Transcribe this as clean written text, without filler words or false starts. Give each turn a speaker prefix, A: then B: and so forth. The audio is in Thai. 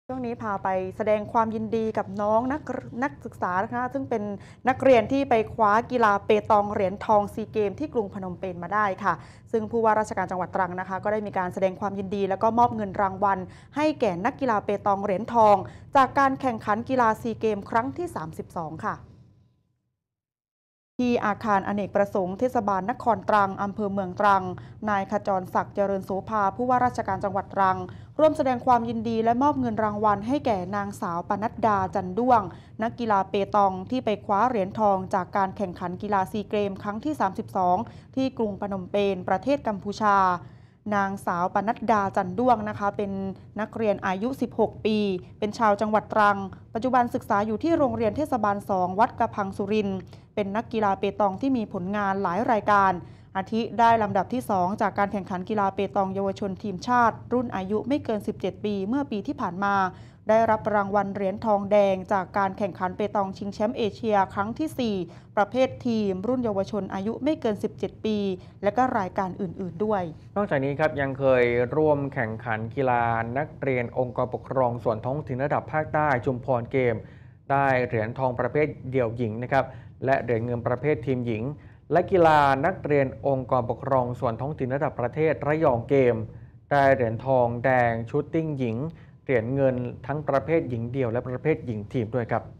A: ช่วงนี้พาไปแสดงความยินดีกับน้องนักศึกษานะคะซึ่งเป็นนักเรียนที่ไปคว้ากีฬาเปตองเหรียญทองซีเกมที่กรุงพนมเปญมาได้ค่ะซึ่งผู้ว่าราชการจังหวัดตรังนะคะก็ได้มีการแสดงความยินดีแล้วก็มอบเงินรางวัลให้แก่นักกีฬาเปตองเหรียญทองจากการแข่งขันกีฬาซีเกมครั้งที่ 32 ค่ะที่อาคารอเนกประสงค์เทศบาลนครตรังอำเภอเมืองตรังนายขจรศักดิ์เจริญโสภาผู้ว่าราชการจังหวัดตรังร่วมแสดงความยินดีและมอบเงินรางวัลให้แก่นางสาวปนัดดาจันด้วงนักกีฬาเปตองที่ไปคว้าเหรียญทองจากการแข่งขันกีฬาซีเกมครั้งที่ 32 ที่กรุงพนมเปญประเทศกัมพูชานางสาวปนัดดาจันด้วงนะคะเป็นนักเรียนอายุ 16 ปีเป็นชาวจังหวัดตรังปัจจุบันศึกษาอยู่ที่โรงเรียนเทศบาล 2 วัดกระพังสุรินทร์เป็นนักกีฬาเปตองที่มีผลงานหลายรายการอาทิได้ลำดับที่ 2 จากการแข่งขันกีฬาเปตองเยาวชนทีมชาติรุ่นอายุไม่เกิน 17 ปีเมื่อปีที่ผ่านมาได้รับรางวัลเหรียญทองแดงจากการแข่งขันเปตองชิงแชมป์เอเชียครั้งที่ 4 ประเภททีมรุ่นเยาวชนอายุไม่เกิน 17 ปี และก็รายการอื่นๆด้วย
B: นอกจากนี้ครับยังเคยร่วมแข่งขันกีฬานักเรียนองค์กรปกครองส่วนท้องถิ่นระดับภาคใต้ชุมพรเกมได้เหรียญทองประเภทเดี่ยวหญิงนะครับและเหรียญเงินประเภททีมหญิงและกีฬานักเรียนองค์กรปกครองส่วนท้องถิ่นระดับประเทศระยองเกมได้เหรียญทองแดงชูตติ้งหญิงเหรียญเงินทั้งประเภทหญิงเดี่ยวและประเภทหญิงทีมด้วยครับ